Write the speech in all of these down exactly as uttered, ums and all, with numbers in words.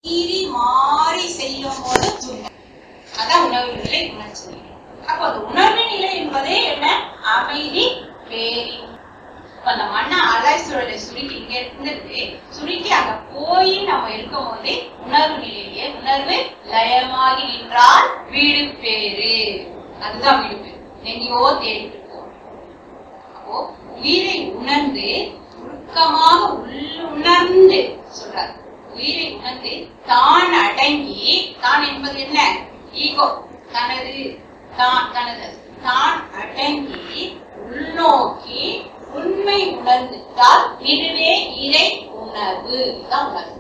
மீறி மாறி செல்லும் போது துன்பம். அதான் உணர்வு நிலை, உணர்ச்சி நிலை. அப்ப அந்த உணர்வு நிலை என்பதே என்ன? அமைதி பேரி. அந்த மண்ணை அலாய் சுழலை சுருக்கி இங்க இருந்தது சுருக்கி அங்க போய் நம்ம இருக்கும் போதே உணர்வு நிலையிலே உணர்வு லயமாகி நின்றால் வீடு பேரு. அதுதான் வீடு பேரு. எங்கேயோ தேடிட்டு இருக்கோம். அப்போ உயிரை உணர்ந்து உருக்கமாக உள்ளுணர்ந்து சொல்றாரு. உயிரை உணர்ந்து தான் அடங்கி, தான் என்பது என்ன? ஈகோ, தனது தான் தனது தான் அடங்கி உள்நோக்கி உண்மை உணர்ந்துட்டால் இதுவே இறை உணர்வு தான் உணர்வு.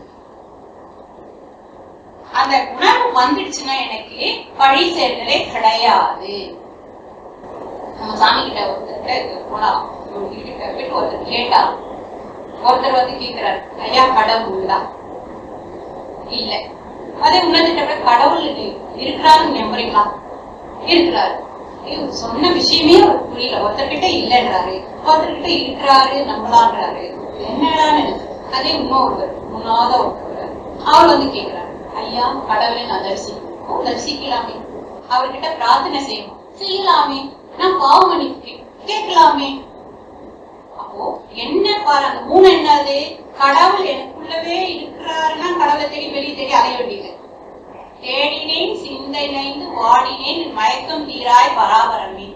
அந்த உணர்வு வந்துடுச்சுன்னா எனக்கு பழி செயல்களே கிடையாது. நம்ம சாமி கிட்ட ஒருத்தர் போலாம், கிட்ட போயிட்டு ஒருத்தர் கேட்டா ஒருத்தர் வந்து கேட்கிறாரு, ஐயா கடவுள் தான் இல்ல. அதே உணர்ந்துட்ட கடவுள் இருக்கிறாருன்னு நம்புறீங்களா? இருக்கிறாரு. சொன்ன விஷயமே ஒரு புரியல. ஒருத்தர்கிட்ட இல்லைன்றாரு, ஒருத்தர்கிட்ட இருக்கிறாரு நம்பலான்றாரு. என்னடான்னு அதே இன்னொருவர் முன்னாத ஒருத்தர் அவர் வந்து கேட்கிறாரு, ஐயா கடவுளை நான் தரிசிக்கணும், தரிசிக்கலாமே. அவர்கிட்ட பிரார்த்தனை செய்யணும், செய்யலாமே. நான் பாவம் மன்னிப்பு கேட்கலாமே. அப்போ என்ன பாரு, அந்த மூணு என்னது? கடவுள் எனக்குள்ளவே இருக்கிறாருன்னா கடவுளை தேடி வெளியே தேடி அலைய வேண்டியது. தேடினேன் சிந்தைந்து வாடினேன் மயக்கம் தீராய் பராபரமே.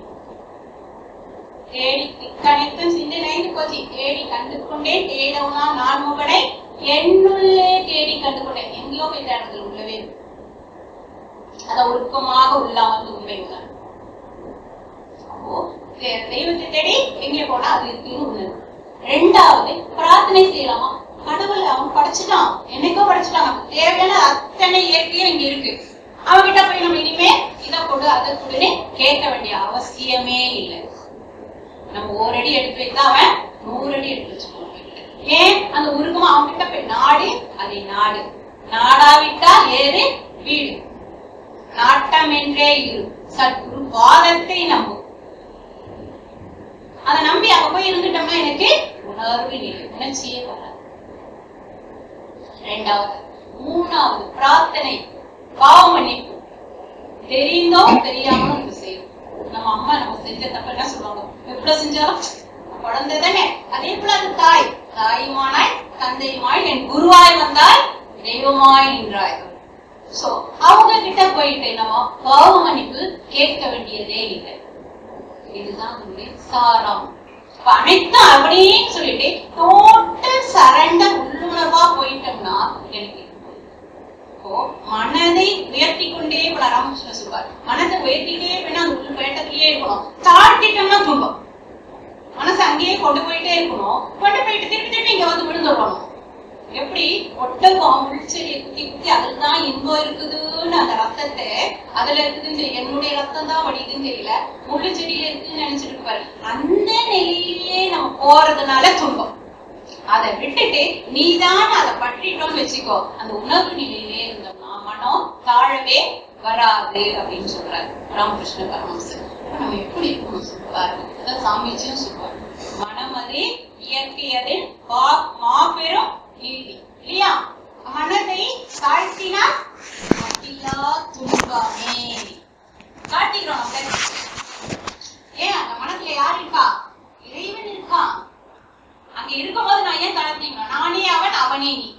தேடி கணித்தும் சிந்தைந்து போச்சு. தேடி கண்டு கொண்டேன் தேடவுனா நான் முகடை என்னுள்ளே தேடி கண்டு கொண்டேன். எங்கேயோ போய் தேடுறது உள்ளவே அத ஒழுக்கமாக உள்ளாமல் உண்மை உணர். அப்போ தெய்வத்தை தேடி எங்கே போனா அது இருக்குன்னு உணர்வு. ரெண்டாவது பிரார்த்தனை செய்யலாமா? கடவுள் அவன் படைச்சுட்டான், என்னைக்கோ படைச்சுட்டான். தேவையான அத்தனை இயற்கையும் இங்க இருக்கு. அவன்கிட்ட போய் நம்ம இனிமே இதை கொடு அதை கொடுன்னு கேட்க வேண்டிய அவசியமே இல்லை. நம்ம ஒரு அடி எடுத்து வைத்தா அவன் நூறு அடி எடுத்து வச்சுக்கணும். ஏன்? அந்த உருக்கமா அவன்கிட்ட போய் நாடு, அதை நாடு. நாடாவிட்டா ஏது வீடு. நாட்டம் என்றே இரு சற்று வாதத்தை நம்பும். அதை நம்பி அங்க போய் இருந்துட்டோம்னா எனக்கு உணர்வு நிலை, உணர்ச்சியே வராது. ரெண்டாவது. மூணாவது பிரார்த்தனை, பாவ மன்னிப்பு. தெரிந்தோ தெரியாமலும் நம்ம செய்யும். நம்ம அம்மா நம்ம செஞ்ச தப்ப என்ன சொல்லுவாங்க? எவ்வளவு செஞ்சாலும் குழந்தை தானே. அதே போல அது தாய், தாயுமானாய் தந்தையுமாய் என் குருவாய் வந்தாய் தெய்வமாய் நின்றாய். சோ அவங்க கிட்ட போயிட்டு நம்ம பாவ மன்னிப்பு கேட்க வேண்டியதே இல்லை. இதுதான் சாரம். அனைத்தும் அப்படின்னு சொல்லிட்டு டோட்டல் சரண்டர் உள்ளுணர்வா போயிட்டோம்னா எனக்கு மனதை உயர்த்தி கொண்டே போல. ராமகிருஷ்ணன் சொல்வார், மனதை உயர்த்திட்டே போயினா அந்த உள்ள வேட்டத்திலேயே இருக்கணும். தாழ்த்திட்டோம்னா துன்பம். மனசை அங்கேயே கொண்டு போயிட்டே இருக்கணும். கொண்டு போயிட்டு திருப்பி திருப்பி இங்க வந்து விழுந்துடணும். எப்படி ஒட்டகம் முள்செடியை குத்தி குத்தி அதுலதான் இன்பம் இருக்குதுன்னு அந்த ரத்தத்தை அதுல இருக்குதுன்னு தெரியல, என்னுடைய ரத்தம் தான் வடிதுன்னு தெரியல, முள்ளு செடியில இருக்குன்னு நினைச்சிட்டு இருப்பாரு. அந்த நிலையிலேயே நம்ம போறதுனால துன்பம். அதை விட்டுட்டு நீதான் அதை பற்றிட்டோம்னு வச்சுக்கோ, அந்த உணர்வு நிலையிலே இருந்தோம்னா மனம் தாழவே வராது அப்படின்னு சொல்றாரு ராமகிருஷ்ண பரமஹம்சர். நம்ம எப்படி இருக்கணும் சொல்லுவாரு, அதான் சாமிஜியும் சொல்லுவாரு. மனமதே இயற்கையதில் மாபெரும் நீதி இல்லையா? மனதை தாழ்த்தினால் மட்டில்லா துன்பமே. தாழ்த்திக்கிறோம் நம்ம. ஏன்? அந்த மனத்துல யார் இருக்கா? இறைவன் இருக்கான். அங்க இருக்கும்போது நான் ஏன் தாழ்த்திக்கணும்? நானே அவன், அவனே நீ.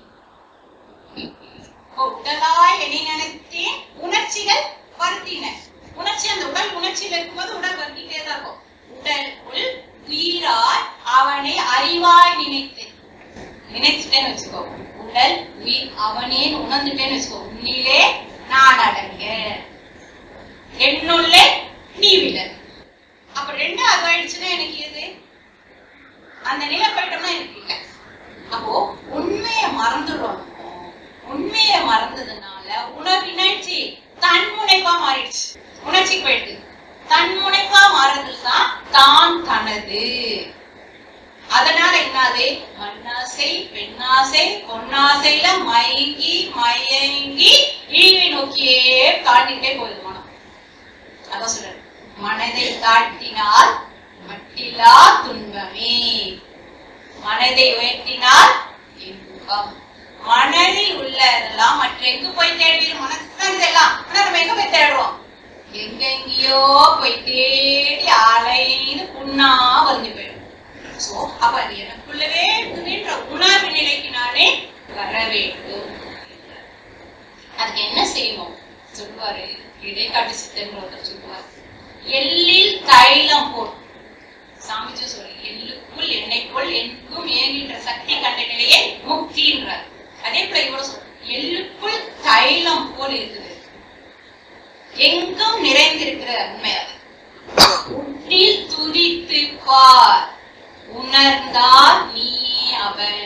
உடலாய் என்னை நினைத்தேன் உணர்ச்சிகள் வருத்தின. உணர்ச்சி, அந்த உடல் உணர்ச்சியில இருக்கும்போது உடல் வருத்திட்டே தான் இருக்கும். உடல் உள் உயிராய் அவனை அறிவாய் நினைத்தேன். நினைச்சுட்டேன்னு வச்சுக்கோ, உடல் உயிர் அவனே உணர்ந்துட்டேன்னு வச்சுக்கோ, உன்னிலே நான் அடங்க என்னுள்ளே நீ விட. அப்ப ரெண்டு அது ஆயிடுச்சுன்னா எனக்கு எது? அந்த நிலை போயிட்டோம்னா எனக்கு இல்லை. அப்போ உண்மையை மறந்துடுறோம். உண்மையை மறந்ததுனால உணர்வினாச்சு தன்முனைப்பா மாறிடுச்சு. உணர்ச்சிக்கு போயிடுது. தன்முனைப்பா மாறதுதான் தான் தனது. அதனால என்னது? மண்ணாசை பெண்ணாசை பொன்னாசையில மயங்கி மயங்கி இழிவை நோக்கியே தாழ்த்திட்டே போயிடுது மனம். அதான் சொல்ற, மனதை தாழ்த்தினால் மட்டில்லா துன்பமே, மனதை உயர்த்தினால் இன்பம். மனதில் உள்ளதெல்லாம் மற்ற எங்க போய் தேடுவீர் மனசுதான் இதெல்லாம். ஆனா நம்ம எங்க போய் தேடுறோம்? எங்க எங்கேயோ போய் தேடி அலைந்து புண்ணா வந்து போயிடும். சோ அப்ப அது எனக்குள்ளவே இருக்குதுன்ற உணர்வு நிலைக்கு நானே வர வேண்டும். அதுக்கு என்ன செய்யணும் சொல்லுவாரு இடைக்காட்டு சித்தன்றவர் சொல்லுவார். எள்ளில் தைலம் போல் சாமிஜி சொல்ற எள்ளுக்குள் எண்ணெய் போல் எங்கும் ஏங்கின்ற சக்தி கண்ட நிலையே முக்தின்றார். அதே போல இவ்வளவு சொல்ற எள்ளுக்குள் தைலம் போல் இருக்குது, எங்கும் நிறைந்திருக்கிற உண்மை. அது உன்னில் துதித்து பார், உணர்ந்தால் நீயே அவன்.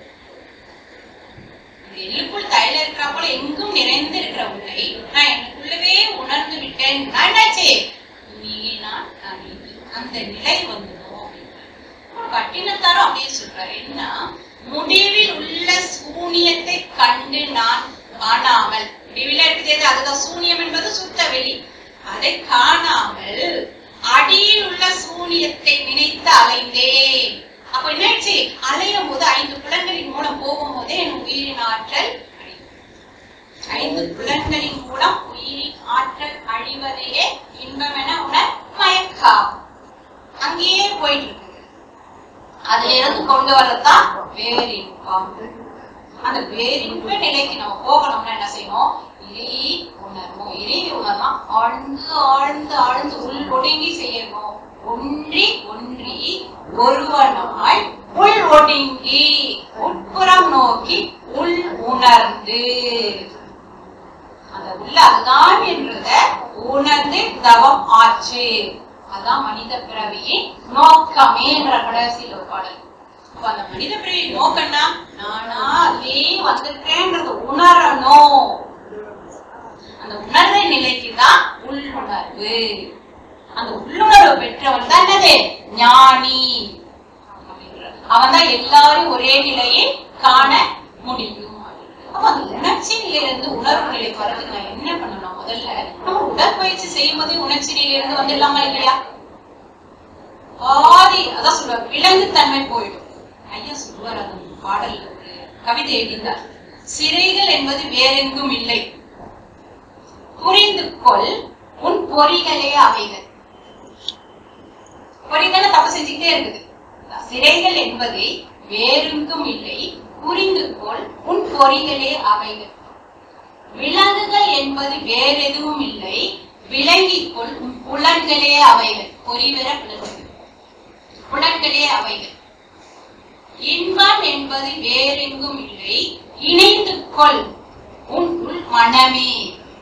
எள்ளுக்குள் தைல இருக்கிற போல எங்கும் நிறைந்து இருக்கிற உன்னை நான் எனக்குள்ளவே உணர்ந்து விட்டேன். என்னாச்சு? நீ நான் அந்த நிலை வந்துடும். பட்டினத்தாரும் அப்படியே சொல்றாரு. என்ன முடிவில் உள்ள சூனியத்தை கண்டு நான் காணாமல், முடிவில் இருக்குது அதுதான் சூனியம் என்பது சுத்த வெளி, அதை காணாமல் அடியில் உள்ள சூனியத்தை நினைத்து அலைந்தேன். அப்ப என்னாச்சு? அலையும் போது ஐந்து புலன்களின் மூலம் போகும் போதே என் உயிரின் ஆற்றல் ஐந்து புலன்களின் மூலம் உயிரின் ஆற்றல் அழிவதையே இன்பம் என உணர் மயக்கா அங்கேயே போயிட்டு இருக்கு. அதுல இருந்து கொண்டு வரதான் வேறின்பம். அந்த வேறின்ப நிலைக்கு நம்ம போகணும்னா என்ன செய்யணும்? இறை உணர்வோம். இறை உணர்னா ஆழ்ந்து ஆழ்ந்து ஆழ்ந்து உள் ஒடுங்கி செய்யணும். ஒன்றி ஒன்றி ஒருவனாய் உள் ஒடுங்கி உட்புறம் நோக்கி உள் உணர்ந்து அந்த உள்ள அதுதான் என்றத உணர்ந்து தவம் ஆச்சு. அதான் மனித பிறவியின் நோக்கமே என்ற கடைசியில் ஒரு பாடல். அந்த மனித பிறவியின் நோக்கம்னா நானா அதே வந்திருக்கேன்றது உணரணும். அந்த உணர்ற நிலைக்குதான் உள்ளுணர்வு. அந்த உள்ளுணர்வு பெற்றவன் தான் என்னது? ஞானி. அவன் தான் எல்லாரும் ஒரே நிலையை காண முடியும். அப்ப அந்த உணர்ச்சி நிலையிலிருந்து உணர்வு நிலைக்கு வர்றதுக்கு நான் என்ன பண்ணணும்? முதல்ல நம்ம உடற்பயிற்சி செய்யும் போதே உணர்ச்சி நிலையிலிருந்து வந்துடலாமா இல்லையா? பாதி அதான் சொல்லுவார் விலங்கு தன்மை போயிடும். ஐயா சொல்லுவார் அந்த பாடல் ஒரு கவிதை எழுதினார். சிறைகள் என்பது வேறெங்கும் இல்லை, புரிந்து கொள் உன் பொறிகளே அவைகள். பொறிகளை தப்பு செஞ்சுக்கிட்டே இருக்குது. சிறைகள் என்பது வேறெங்கும் இல்லை, புரிந்து கொள் உன் பொறிகளே அவைகள். விலங்குகள் என்பது வேற எதுவும் இல்லை, விளங்கிக் கொள் உன் புலன்களே அவைகள். பொறி வேற புலன்கள், புலன்களே அவைகள். இன்பம் என்பது வேறெங்கும் இல்லை, இணைந்து கொள் உன் உள் மனமே.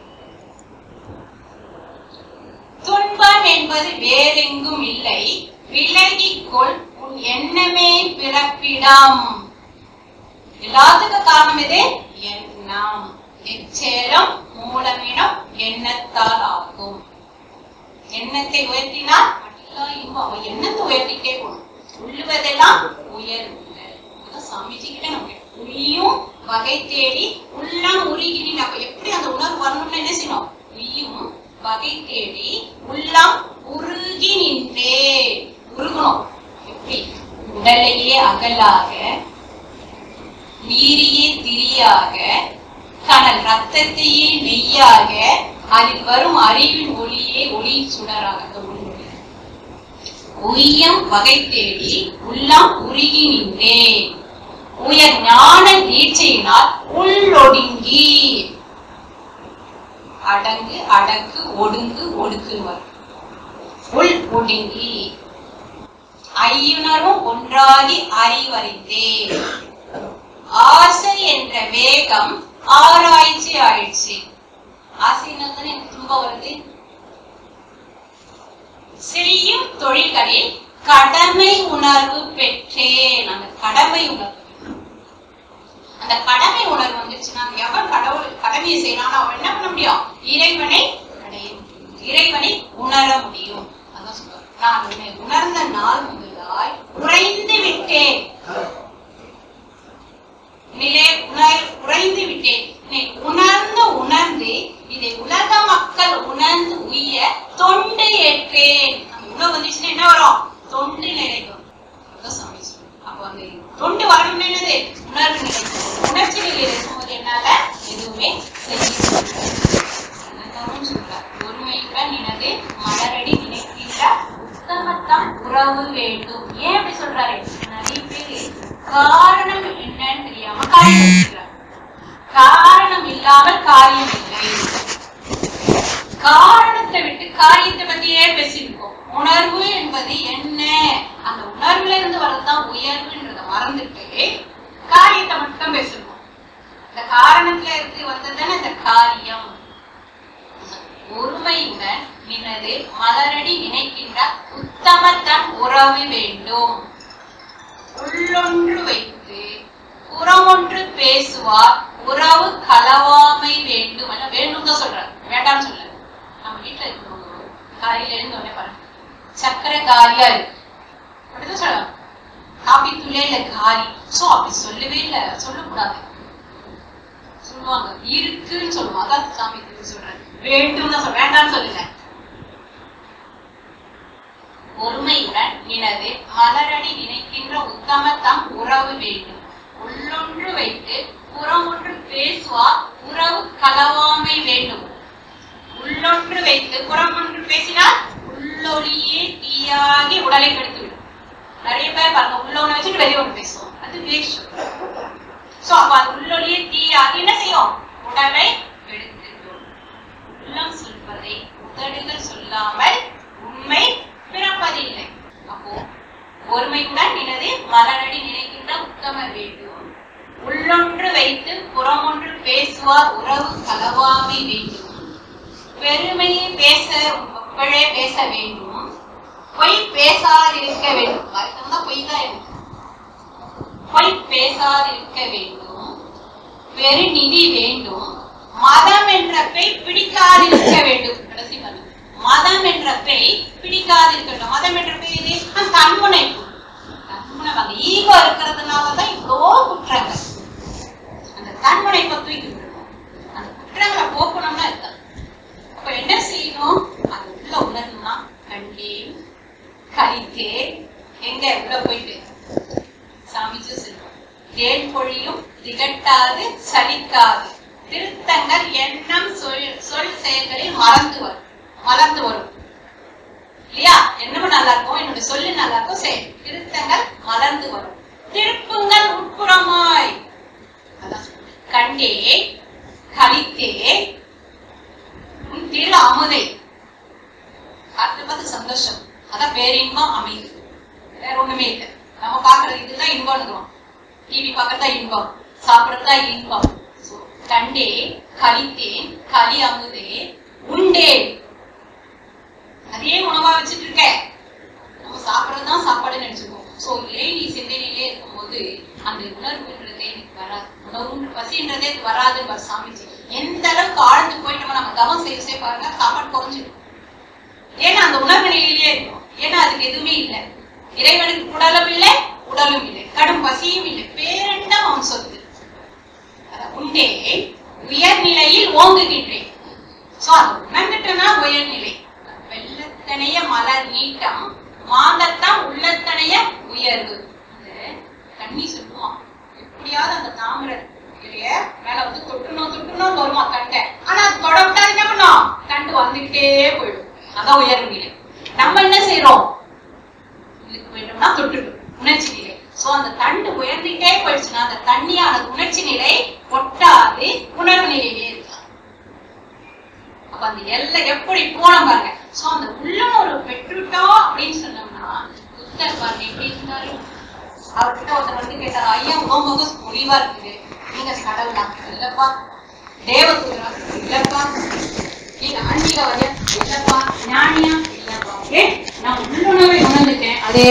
துன்பம் என்பது வேறெங்கும் இல்லை, விலகிக் கொள் உன் எண்ணமே பிறப்பிடம். எல்லாத்துக்கும் காரணம் எது? எண்ணம். எச்சேலம் மூலமிடம் எண்ணத்தால் ஆகும். எண்ணத்தை உயர்த்தினால் எல்லாம் இன்பம். அவன் எண்ணத்தை உயர்த்திட்டே போகணும். உள்ளுவதெல்லாம் உயர்வு. சாமிஜி கிட்ட நம்ம உயியும் வகை தேடி உள்ளம் உருகி. அப்ப எப்படி அந்த உணர்வு வரணும்னு என்ன செய்யணும்? உயியும் வகை தேடி உள்ளம் உருகி நின்றே உருகணும். எப்படி? உடலையே அகலாக, நீரியே திரியாக, கனல் ரத்தத்தையே நெய்யாக, அதில் வரும் அறிவின் ஒளியே ஒளி சுடராக. உய்யம் வகை தேடி உள்ளம் உருகி நின்றே உயர் ஞான நீட்சையினால் உள்ளொடுங்கி. அடங்கு அடக்கு ஒடுங்கு ஒடுக்கு உள் ஒடுங்கி ஐயுணரும் ஒன்றாகி அறிவறிந்தே. ஆசை என்ற வேகம் ஆராய்ச்சி ஆயிடுச்சு. ஆசைன்னு எனக்கு துன்ப வருது. செய்யும் தொழில்களில் கடமை உணர்வு பெற்றேன். அந்த கடமை உணர்வு, அந்த கடமை உணர்வு வந்துச்சுன்னா எவன் கடவுள் கடமையை செய்யறான் அவன் என்ன பண்ண முடியும்? இறைவனை அடைய முடியும், இறைவனை உணர முடியும். அதான் சொல்றாரு. நான் உன்னை உணர்ந்த நாள் முதலாய் உறைந்து விட்டேன். நிலை உணர் உறைந்து விட்டேன். உணர்ந்து உணர்ந்து இதை உலக மக்கள் உணர்ந்து உய்ய தொண்டு ஏற்றேன். அந்த உணவு வந்துச்சுன்னா என்ன வரும்? தொண்டு நிலைக்கும். அப்ப அந்த தொண்டு வரணும்னு என்னது? உணர்வு நிலை. உணர்ச்சி நிலையில் இருக்கும்போது என்னால எதுவுமே சொல்றார். ஒருமையுடன் நினது மலரடி நினைக்கின்ற உத்தமத்தம் உறவு வேண்டும். ஏன் அப்படி சொல்றாரு? நிறைய பேரு காரணம் என்னன்னு தெரியாம காரியம் செய்கிறார். காரணம் இல்லாமல் காரியம் இல்லை. காரணத்தை விட்டு காரியத்தை பத்தியே பேசிருக்கோம். உணர்வு என்பது என்ன? அந்த உணர்வுல இருந்து வரதுதான் உயர்வுன்றத மறந்துட்டு காரியத்தை மட்டும் பேசிருக்கோம். இந்த காரணத்துல இருந்து வந்ததுதானே இந்த காரியம். ஒருமையுடன் நினது மலரடி நினைக்கின்ற உத்தமத்தன் உறவு வேண்டும். உள்ளொன்று வைத்து புறமொன்று பேசுவார் உறவு களவாமை வேண்டும். வேண்டும் தான் சொல்றாரு, வேண்டாம்னு சொல்ல. நம்ம வீட்டுல இருக்கிறவங்க காலையில இருந்து உடனே பாருங்க சக்கரை காலியா இருக்கு அப்படிதான் சொல்லலாம். காபி தூளே இல்ல காலி. சோ அப்படி சொல்லவே இல்ல, சொல்லக்கூடாது. சொல்லுவாங்க இருக்குன்னு சொல்லுவாங்க. அதான் சாமி சொல்றாரு, வேண்டும் தான் சொல்ல, வேண்டாம்னு சொல்லுங்க. ஒருமையுடன் நினது மலரடி நினைக்கின்ற உத்தமத்தம் உறவு வேண்டும். உள்ளொன்று வைத்து புறமொன்று பேசுவார் உறவு களவாமை வேண்டும். உள்ளொன்று வைத்து புறமொன்று பேசினால் உள்ளொளியே தீயாகி உடலை கெடுத்துவிடும். நிறைய பேர் பாருங்க, உள்ள ஒண்ணு வச்சுட்டு வெளியே ஒண்ணு பேசுவோம், அது வேஸ்ட். சோ அப்ப அது உள்ளொளியே தீயாகி என்ன செய்யும்? உடலை கெடுத்துவிடும். உள்ளம் சொல்வதை உதடுகள் சொல்லாமல் உண்மை பிறப்பதில்லை. அப்போ ஒருமையுடன் நினது மலரடி நினைக்கின்ற உத்தமர் வேண்டும். உள்ளொன்று வைத்து புறமொன்று பேசுவார் உறவு களவாமை வேண்டும். பெருமையை பேச ஒப்பழே பேச வேண்டும். பொய் பேசாதிருக்க வேண்டும். அர்த்தம்தான் பொய் தான் இருக்கு. பொய் பேசாதிருக்க வேண்டும். பெருநிதி வேண்டும். மதம் என்ற பெய் பிடிக்காதிருக்க வேண்டும். கடைசி பண்ணு, மதம் என்ற பெய் பிடிக்காதிருக்கட்டும். மதம் என்ற பெய் இது தன்முனை. தன்முனை வாங்க ஈகோ இருக்கிறதுனாலதான் இவ்வளோ குற்றங்கள். அந்த தன்முனை தூக்கி விடணும். அந்த குற்றங்களை போக்கணும்னா இருக்காது. அப்ப என்ன செய்யணும்? அது உள்ள உணரணும்னா கண்டேன் கழித்தேன் எங்க உள்ள போயிட்டு சாமிச்சு சொல்லுவோம். தேன் பொழியும் திகட்டாது சலிக்காது திருத்தங்கள் எண்ணம் சொல் சொல் செயல்களில் மறந்து வரும் மலர்ந்து வரும் இல்லையா? எண்ணமும் நல்லா இருக்கும், என்னோட சொல்லு நல்லா இருக்கும், செயல் திருத்தங்கள் மலர்ந்து வரும். திருப்புங்கள் உட்புறமாய் அதான் கண்டே கழித்தே உன் திரு அமுதை பார்த்து பார்த்து சந்தோஷம். அதான் பேரின்பம் அமைது. வேற ஒண்ணுமே இல்லை. நம்ம பாக்குறது இதுதான் இன்பம். டிவி பாக்குறதா இன்பம், சாப்பிடுறதா இன்பம். கண்டே கழித்தேன் களி அமுதே உண்டேன். அதே உணவா வச்சுட்டு இருக்க. நம்ம சாப்பிடறதுதான் சாப்பாடுன்னு நினைச்சுக்கோம். சோ லேடி சிந்தனையிலே இருக்கும்போது அந்த உணர்வுன்றதே எனக்கு வராது. உணவு பசின்றதே வராதுன்னு சாமிச்சு எந்த அளவுக்கு ஆழ்ந்து போயிட்டோமோ நம்ம கவனம் செய்ய செய்ய பாருங்க சாப்பாடு குறைஞ்சிடும். ஏன்னா அந்த உணர்வு நிலையிலேயே இருக்கும். ஏன்னா அதுக்கு எதுவுமே இல்லை. இறைவனுக்கு உடலும் இல்லை, உடலும் இல்லை, கடும் பசியும் இல்லை, பேரெண்டம் அவன் சொத்து. உண்டே உயர்நிலையில் ஓங்குகின்றேன். சோ அது உணர்ந்துட்டோம்னா உயர்நிலை. வெள்ளத்தனைய மலர் நீட்டம் மாந்தத்தான் உள்ளத்தனைய உயர்வு. தண்ணி சொல்லுவான் எப்படியாவது அந்த தாமரை மேல வந்து தொட்டுணும் தொட்டுணும் வருமா தண்டை. ஆனா அது தொட விட்டாது என்ன பண்ணும்? தண்டு வந்துகிட்டே போயிடும். அதான் உயர்வு நிலை. நம்ம என்ன செய்யறோம்? இதுக்கு வேண்டும்னா தொட்டுடும் உணர்ச்சி நிலை. சோ அந்த தண்டு உயர்ந்துட்டே போயிடுச்சுன்னா அந்த தண்ணியானது உணர்ச்சி நிலை ஒட்டாது உணர்வு நிலையிலே இருக்கலாம். அப்ப அந்த எல்லை எப்படி போனோம் பாருங்க. சோ அந்த உள்ளம் ஒரு பெற்றுட்டோம் அப்படின்னு சொன்னோம்னா புத்தர் பாருங்க எப்படி இருந்தாரு. அவர்கிட்ட ஒருத்தர் வந்து கேட்டாரு, ஐயா உங்க முடிவா இருக்குது, நீங்க கடவுளா? இல்லப்பா. தேவதூதரா? இல்லப்பா. நீங்க ஆன்மீகவாதியா? இல்லப்பா. ஞானியா? இல்லப்பா. ஏ நான் உள்ளுணர்வை உணர்ந்துட்டேன். அதே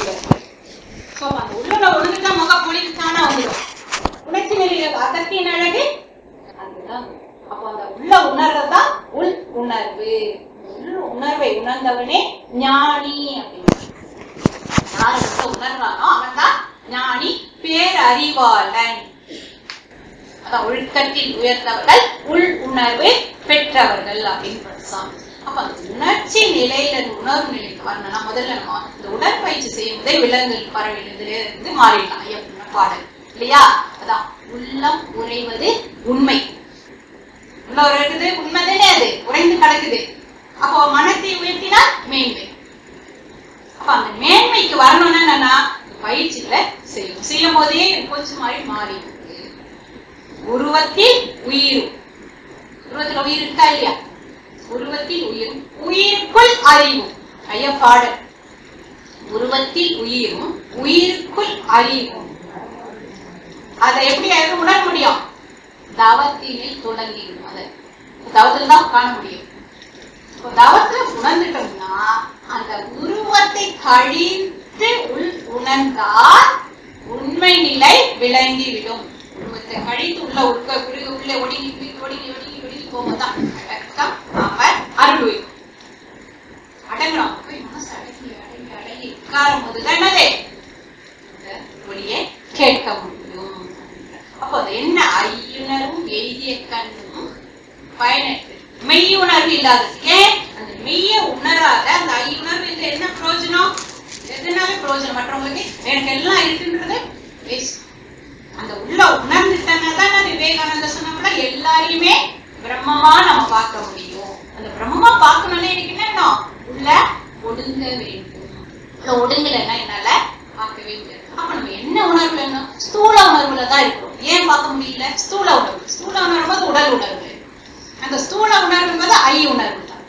சோ அந்த உள்ளுணர்வு உணர்ந்துட்டா முக பொழிவுத்தானா வந்துடும். உணர்ச்சி நிலையில அகத்தின் அழகு அதுதான். அப்போ அந்த உள்ள உணர்றதுதான் உள் உணர்வு. உள் உணர்வை உணர்ந்தவனே ஞானி அப்படின்னு. யாரு உணர்றானோ அவன் தான் ஞானி, பேரறிவாளன். அதான் ஒழுக்கத்தில் உயர்ந்தவர்கள் உள் உணர்வு பெற்றவர்கள் அப்படின்னு சாமி. அப்ப அந்த உணர்ச்சி நிலையில உணர்வு நிலைக்கு வரணும்னா முதல்ல நம்ம இந்த உடற்பயிற்சி செய்யும் போதே விலங்குகள் பறவையில இருந்து மாறிடலாம். ஐயா பாடல் இல்லையா? அதான் உள்ளம் உறைவது உண்மை. ஒரு இருக்குது உண்மைதானே, அது உறைந்து கிடக்குது. அப்போ மனத்தை உயர்த்தினா மேன்மை. அப்ப அந்த மேன்மைக்கு வரணும்னா என்னன்னா பயிற்சிகளை செய்யும். செய்யும் போதே கொஞ்சம் மாதிரி மாறி இருக்கு. உருவத்தில் உயிரும், உருவத்துல உயிர் இருக்கா இல்லையா? உருவத்தில் உயிரும் உயிருக்குள் அறிவும். ஐயா பாடல். உருவத்தில் உயிரும் உயிருக்குள் அறிவும். அதை எப்படி உணர முடியும்? தவத்தினில் தொடங்கிடும். அதை தவத்தில் தான் காண முடியும். தவத்துல உணர்ந்துட்டோம்னா அந்த உருவத்தை கழித்து உள் உணர்ந்தால் உண்மை நிலை விளங்கிவிடும். உருவத்தை கழித்து உள்ள உட்க குறுக உள்ளே ஒடுங்கி ஒடுங்கி ஒடுங்கி ஒடுங்கி போகும்போதுதான் அடக்கம் அவர் அருள் அடங்கணும். போய் மனசு அடங்கி அடங்கி அடங்கி உட்காரும் போதுதான் என்னது ஒளியை கேட்க முடியும். அப்போ அது என்ன? ஐயுணரும் எய்திய கண்ணும் பயனற்று மெய் உணர்வு இல்லாதது. ஏன்? அந்த மெய்ய உணராத அந்த ஐயுணர்வு இல்லை. என்ன பிரயோஜனம்? எதுனால பிரயோஜனம்? மற்றவங்களுக்கு எனக்கு எல்லாம் இருக்குன்றது வேஸ்ட். அந்த உள்ள உணர்ந்துட்டனாதான் விவேகானந்த சொன்னோம்னா எல்லாரையுமே பிரம்மமா நம்ம பார்க்க முடியும். அந்த பிரம்மமா பார்க்கணும்னு எனக்கு என்ன உள்ள ஒடுங்க வேண்டும். ஒடுங்கலைன்னா என்னால பார்க்கவே முடியாது. அப்ப நம்ம என்ன உணர்வு வேணும்? ஸ்தூல உணர்வுல தான் இருக்கிறோம். ஏன் பார்க்க முடியல? ஸ்தூல உணர்வு. ஸ்தூல உணர்வு அது உடல் உணர்வு. அந்த ஸ்தூல உணர்வு என்பது ஐ உணர்வு தான்.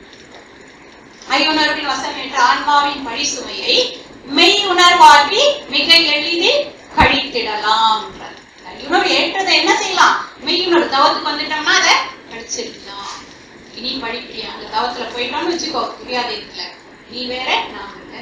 ஐ உணர்வின் வசம் என்ற ஆன்மாவின் பழி சுமையை மெய் உணர்வாக்கி மிக எளிதில் கழித்திடலாம். உணர்வு ஏற்றதை என்ன செய்யலாம்? மெய் உணர்வு தவத்துக்கு வந்துட்டோம்னா அதை கழிச்சிடலாம். இனி படிப்படியா அந்த தவத்துல போயிட்டோம்னு வச்சுக்கோ, புரியாது இருக்குல்ல, நீ வேற நான் வேற.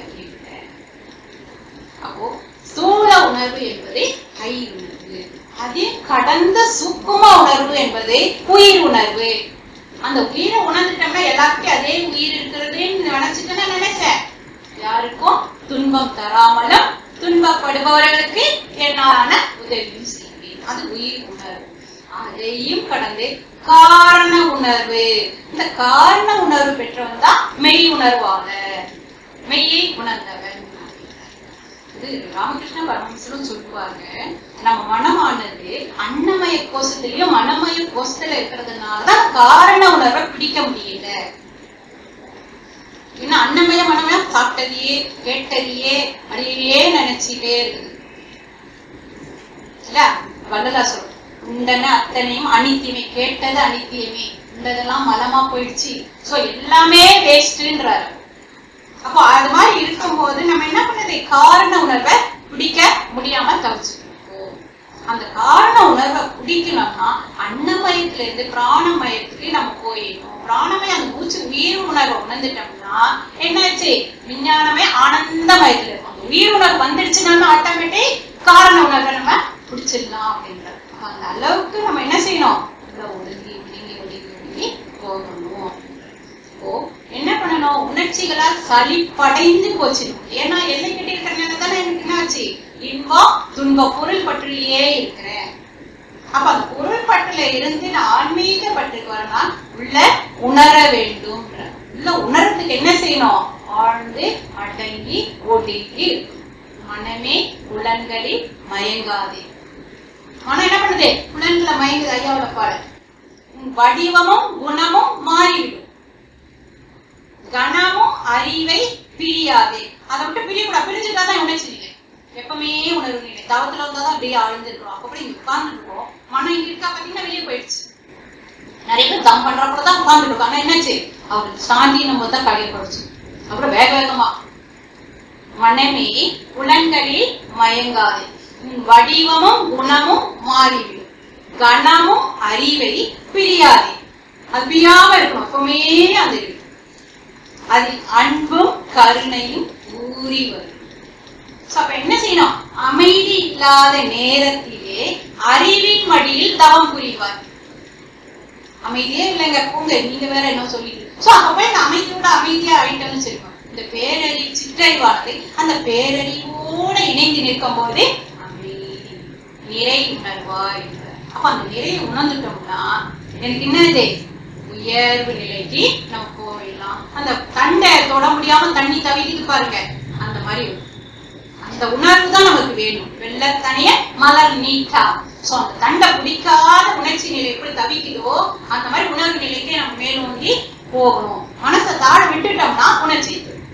அப்போ ஸ்தூல உணர்வு என்பது ஐ உணர்வு. அதே கடந்த சுக்கும உணர்வு என்பது உயிர் உணர்வு. அந்த உயிரை உணர்ந்துட்டோம்னா எல்லாருக்கும் அதே உயிர் இருக்கிறதுன்னு நினைச்சிட்டு நான் நினைச்சேன். யாருக்கும் துன்பம் தராமலும் துன்பப்படுபவர்களுக்கு என்னாலான உதவியும் செய்வேன். அது உயிர் உணர்வு. அதையும் கடந்து காரண உணர்வு. இந்த காரண உணர்வு பெற்றவன் தான் மெய் உணர்வாளர், மெய்யை உணர்ந்தவன். ராமகிருஷ்ண பரமஹம்சரும் சொல்லுவாங்க, நம்ம மனமானது அன்னமய கோஷத்திலயும் மனமய கோஷத்துல இருக்கிறதுனாலதான் காரண உணர்வை பிடிக்க முடியல. இன்னும் அன்னமய மனமயம் சாப்பிட்டதையே கேட்டதையே அடியே நினைச்சிட்டே இருக்குது இல்ல. வள்ளலா சொல்ற உண்டன அத்தனையும் அனித்தியமே, கேட்டது அனித்தியமே, உண்டதெல்லாம் மலமா போயிடுச்சு, சோ எல்லாமே வேஸ்ட்ன்றாரு. அப்போ அது மாதிரி இருக்கும் போது நம்ம என்ன பண்ணது? காரண உணர்வை பிடிக்க முடியாம தவிச்சுக்கோ. அந்த காரண உணர்வை பிடிக்கணும்னா அன்னமயத்துல இருந்து பிராணமயத்துக்கு நம்ம போயிடணும். பிராணமயம் அந்த மூச்சு உயிர் உணர்வை உணர்ந்துட்டோம்னா என்னாச்சு? விஞ்ஞானமே ஆனந்தமயத்துல இருக்கும். உயிர் உணர்வு வந்துடுச்சுன்னா ஆட்டோமேட்டிக் காரண உணர்வை நம்ம பிடிச்சிடலாம் அப்படின்றது. அந்த அளவுக்கு நம்ம என்ன செய்யணும்? ஒடுங்கி ஒடுங்கி ஒடுங்கி ஒடுங்கி போகணும். என்ன பண்ணணும்? உணர்ச்சிகளால் சலிப்படைந்து போச்சு. ஏன்னா எல்லை கட்டி இருக்கிறனால தானே எனக்கு என்ன ஆச்சு? இன்பம் துன்ப பொருள் பற்றியே இருக்கிறேன். அப்ப அந்த பொருள் பற்றுல இருந்து நான் ஆன்மீக பற்றுக்கு வரனா உள்ள உணர வேண்டும். உள்ள உணர்றதுக்கு என்ன செய்யணும்? ஆழ்ந்து அடங்கி ஒடுங்கி மனமே புலன்களில் மயங்காதே. மனம் என்ன பண்ணுது? புலன்களை மயங்குது. ஐயாவோட பாடல். வடிவமும் குணமும் மாறிவிடும், கணமும் அறிவை பிரியாதே. அதை விட்டு பிரியக்கூடாது. பிரிஞ்சுட்டாதான் உணர்ச்சி நிலை. எப்பவுமே உணர்வு நிலை. தவத்துல வந்தாதான் அப்படியே ஆழ்ந்துருக்கோம். அப்படி இங்க உட்கார்ந்து இருக்கோம். மனம் இங்க இருக்கா பாத்தீங்கன்னா வெளியே போயிடுச்சு. நிறைய பேர் தம் பண்றப்பதான் உட்கார்ந்து இருக்கோம். ஆனா என்னாச்சு? அவருக்கு சாந்தி நம்ம தான் கடையப்படுச்சு. அப்புறம் வேக வேகமா மனமே புலன்களில் மயங்காதே, வடிவமும் குணமும் மாறிவிடும், கணமும் அறிவை பிரியாதே. அது பிரியாம இருக்கணும். எப்பவுமே அது இருக்கு. அதில் அன்பும் கருணையும் ஊறி வரும். அப்ப என்ன செய்யணும்? அமைதி இல்லாத நேரத்திலே அறிவின் மடியில் தவம் புரிவார். அமைதியே இல்லைங்க, பூங்க நீங்க வேற என்ன சொல்லிட்டு. சோ அப்ப போய் இந்த அமைதியோட அமைதியா ஆயிட்டோம்னு சொல்லுவோம். இந்த பேரறிவு சிற்றறிவானது அந்த பேரறிவோட இணைந்து நிற்கும் போது அமைதி நிறை உணர்வாய். அப்ப அந்த நிறைய உணர்ந்துட்டோம்னா எனக்கு என்னது? உயர்வு நிலைக்கு நம்ம போயிடலாம். அந்த தண்டை தொட முடியாம தண்ணி தவிக்குது பாருங்க, அந்த மாதிரி அந்த உணர்வு தான் நமக்கு வேணும். வெள்ளத்தனைய மலர் நீட்டா. சோ அந்த தண்டை பிடிக்காத உணர்ச்சி நிலை எப்படி தவிக்குதோ அந்த மாதிரி உணர்வு நிலைக்கே நம்ம மேலோங்கி போகணும். மனசை தாழ விட்டுட்டோம்னா உணர்ச்சி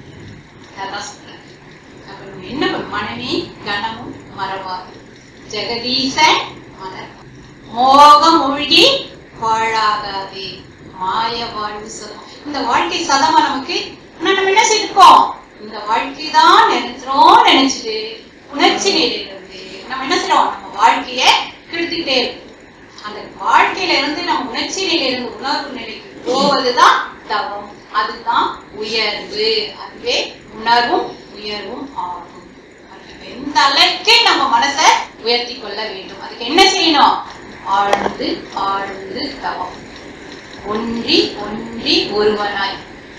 என்ன மனமே கனமும் மறவாது ஜெகதீச மலர் மோகம் மூழ்கி பாழாகாதே மாய வாழ்வு சதம். இந்த வாழ்க்கை சதமா நமக்கு நம்ம என்ன செய்திருக்கோம்? இந்த வாழ்க்கை தான் நினைச்சிரும் நினைச்சிட்டு உணர்ச்சி நிலையில இருந்து நம்ம என்ன செய்யறோம்? நம்ம வாழ்க்கைய கெடுத்துக்கிட்டே இருக்கும். அந்த வாழ்க்கையில இருந்து நம்ம உணர்ச்சி நிலையில இருந்து உணர்வு நிலைக்கு போவதுதான் தவம். அதுதான் உயர்வு. அதுவே உணர்வும் உயர்வும் ஆகும். எந்த அளவுக்கு நம்ம மனசை உயர்த்தி கொள்ள வேண்டும். அதுக்கு என்ன செய்யணும்? ஆழ்ந்து ஆழ்ந்து தவம். ஒன்றி ஒன்றி ஒருவனாய்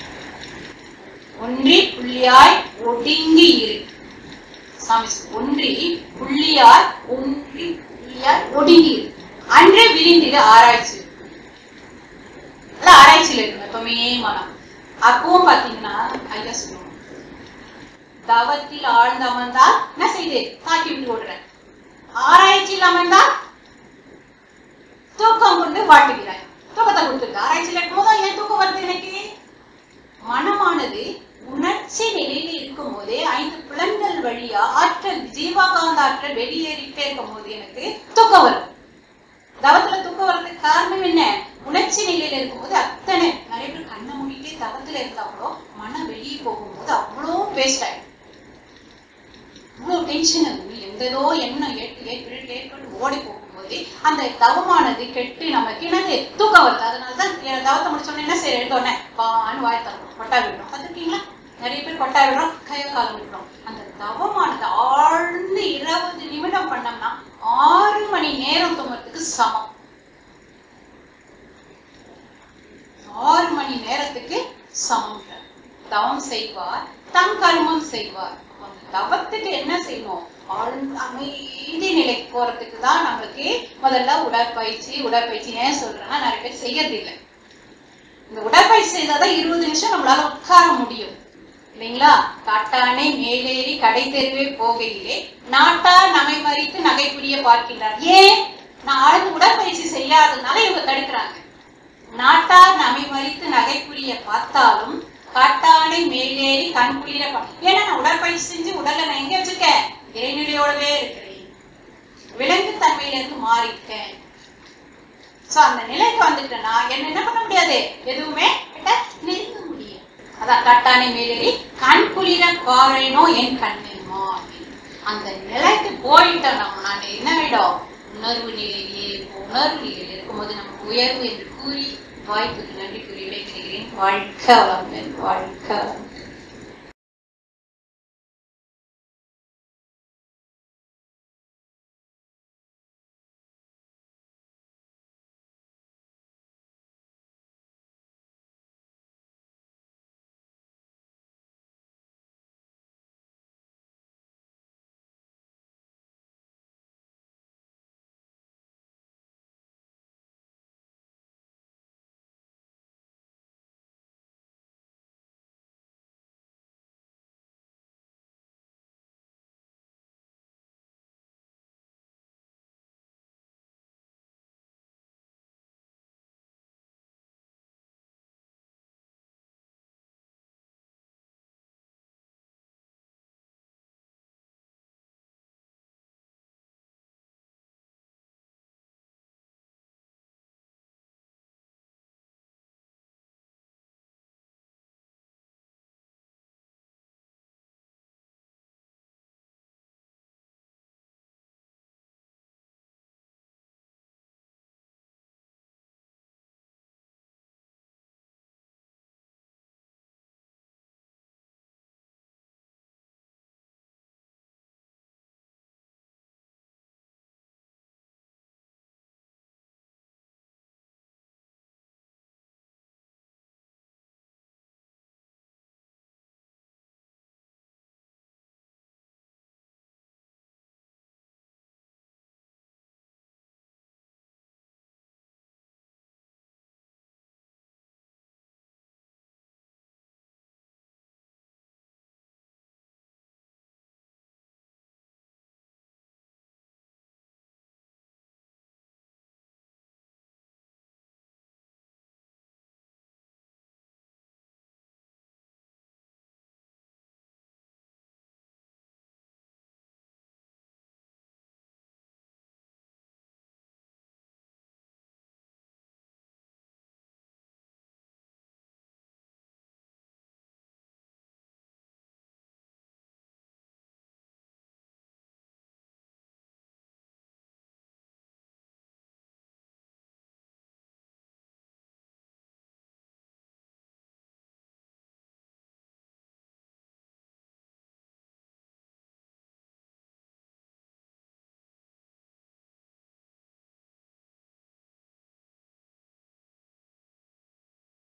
ஒன்றி புள்ளியாய் ஒடுங்கி இரு. சாமி ஒன்றி புள்ளியாய் ஒன்றி புள்ளியாய் ஒடுங்கி இரு. அன்று விரிந்திட ஆராய்ச்சி ஆராய்ச்சியில இருக்கணும் எப்பவுமே மனம். அப்பவும் பாத்தீங்கன்னா ஐயா சொல்லுவோம், தவத்தில் ஆழ்ந்து அமர்ந்தால் என்ன செய்து தாக்கி விட்டு ஓடுறேன். ஆராய்ச்சியில் அமர்ந்தால் தூக்கம் கொண்டு வாட்டுகிறாய். தூக்கத்தை கொடுத்துருக்கு. ஆராய்ச்சியில் இருக்கும்போது ஏன் தூக்கம் வருது? எனக்கு மனமானது உணர்ச்சி நிலையில இருக்கும் போதே ஐந்து புலன்கள் வழியா ஆற்றல் ஜீவகாந்த ஆற்றல் வெளியேறிட்டே இருக்கும் போது எனக்கு தூக்கம் வரும். தவத்துல தூக்கம் வர்றதுக்கு காரணம் என்ன? உணர்ச்சி நிலையில இருக்கும்போது அத்தனை நிறைய பேர் கண்ணை மூடிட்டே தவத்துல இருந்தா கூட மனம் வெளியே போகும்போது அவ்வளோ வேஸ்ட் ஆயிடும். இவ்வளவு டென்ஷன் இருந்து எந்ததோ எண்ணம் ஏற்று ஏற்பட்டு ஏற்பட்டு ஓடி போகும்போது அந்த தவமானது கெட்டு நமக்கு என்னது தூக்கம் வருது. அதனாலதான் தவத்தை முடிச்சோடனே என்ன செய்ய எடுத்தோடனே பான்னு வாய் தரணும், கொட்டா விடுறோம். பார்த்துருக்கீங்களா? நிறைய பேர் கொட்டா விடுறோம், கைய காலம் விடுறோம். அந்த தவமானது ஆழ்ந்து இருபது நிமிடம் பண்ணோம்னா ஆறு மணி நேரம் தூங்குறதுக்கு சமம். ஆறு மணி நேரத்துக்கு சமம். தவம் செய்வார் தம் கர்மம் செய்வார். தவத்துக்கு என்ன செய்யணும்? ஆழ்ந்த அமைதி நிலைக்கு போறதுக்கு தான் நம்மளுக்கு முதல்ல உடற்பயிற்சி. உடற்பயிற்சி ஏன் சொல்றேன்னா நிறைய பேர் செய்யறது இல்லை. இந்த உடற்பயிற்சி செய்தாதான் இருபது நிமிஷம் நம்மளால உட்கார முடியும் இல்லைங்களா? காட்டானை மேலேறி கடை தெருவே போகையிலே நாட்டார் நம்மை மறித்து நகை புரிய பார்க்கின்றார். ஏன்? நான் ஆழ்ந்து உடற்பயிற்சி செய்யாததுனால இவங்க தடுக்கிறாங்க. நாட்டார் நம்மை மறித்து நகை புரிய பார்த்தாலும் காட்டானை மேலேறி கண் குளிர. ஏன்னா நான் உடற்பயிற்சி செஞ்சு உடல்ல நான் எங்க வச்சிருக்கேன்? இறைநிலையோடவே இருக்கிறேன். விலங்கு தன்மையில இருந்து மாறிட்டேன். சோ அந்த நிலைக்கு வந்துட்டேன்னா என்ன என்ன பண்ண முடியாது? எதுவுமே நெருங்க முடியும். அதான் காட்டானை மேலேறி கண் குளிர பாறைனோ என் கண்ணென்மா அப்படின்னு அந்த நிலைக்கு போயிட்டோம். நம்ம நான் என்ன விடும் உணர்வு நிலையிலே உணர்வு நிலையில் இருக்கும்போது நமக்கு உயர்வு என்று கூறி வாய்ப்புக்கு நன்றி கூறி விடைபெறுகிறேன். வாழ்க வளமுடன். வாழ்க வளமுடன்.